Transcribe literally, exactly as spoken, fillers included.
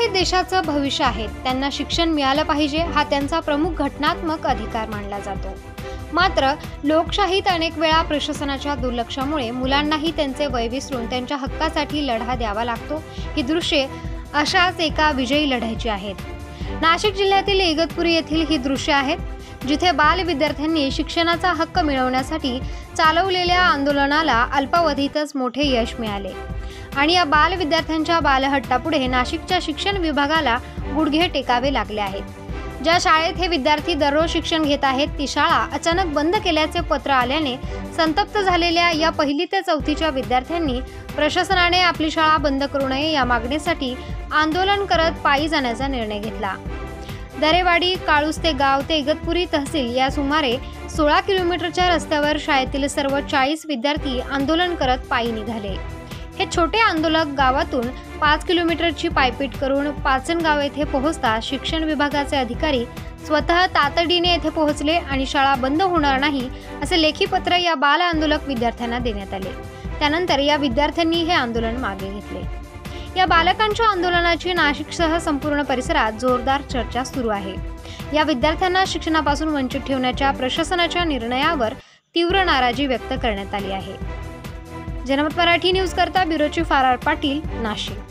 हे देशाचं भविष्य आहेत, त्यांना शिक्षण मिळालं पाहिजे हा त्यांचा प्रमुख घटनात्मक अधिकार मानला जातो। मात्र लोकशाहीत अनेक वेळा प्रशासनाच्या दुर्लक्षामुळे मुलांनाही त्यांचे वय विसरून त्यांच्या हक्कासाठी लढा द्यावा लागतो। ही दृश्ये अशाच एका विजयी लढ्याची आहेत। नाशिक जिल्ह्यातील इगतपुरी येथील ही दृश्ये आहेत, जिथे बाल विद्यार्थ्यांनी शिक्षणाचा हक्क मिळवण्यासाठी चालवलेल्या आंदोलनाला अल्पावधीतच मोठे यश मिळाले आणि या बाल विद्यार्थ्यांच्या बालहट्टापुढे नाशिकच्या शिक्षण विभागाला गुडघे टेकावे लागले आहेत। ज्या शाळेत हे विद्यार्थी दररोज शिक्षण घेत आहेत, ती शाळा अचानक बंद केल्याचे पत्र आल्याने संतप्त झालेल्या या पहिली ते चौथीच्या विद्यार्थ्यांनी प्रशासनाने आपली शाळा बंद करू नये या मागणीसाठी आंदोलन करत पायी जाण्याचा निर्णय घेतला। दरेवाडी काळुस्ते गाव ते इगतपुरी तहसील या सुमारे सोळा किलोमीटरच्या रस्त्यावर शाळेतील सर्व चाळीस विद्यार्थी आंदोलन करत पायी निघाले। हे छोटे आंदोलक गावातून पाच किलोमीटरची पायपीट करून पाचनगाव येथे पोहोचता शिक्षण विभागाचे अधिकारी स्वतः तातडीने येथे पोहोचले आणि शाळा बंद होणार नाही असे लेखी पत्र या बाल आंदोलक विद्यार्थ्यांना देण्यात आले। त्यानंतर या विद्यार्थ्यांनी हे आंदोलन मागे घेतले। या बालकांच्या आंदोलनाची नाशिकसह संपूर्ण परिसरात जोरदार चर्चा सुरू आहे। या विद्यार्थ्यांना शिक्षणापासून वंचित ठेवण्याच्या प्रशासनाच्या निर्णयावर तीव्र नाराजी व्यक्त करण्यात आली आहे। जनमत मराठी न्यूज करता bureau chief R R Patil, Nashik.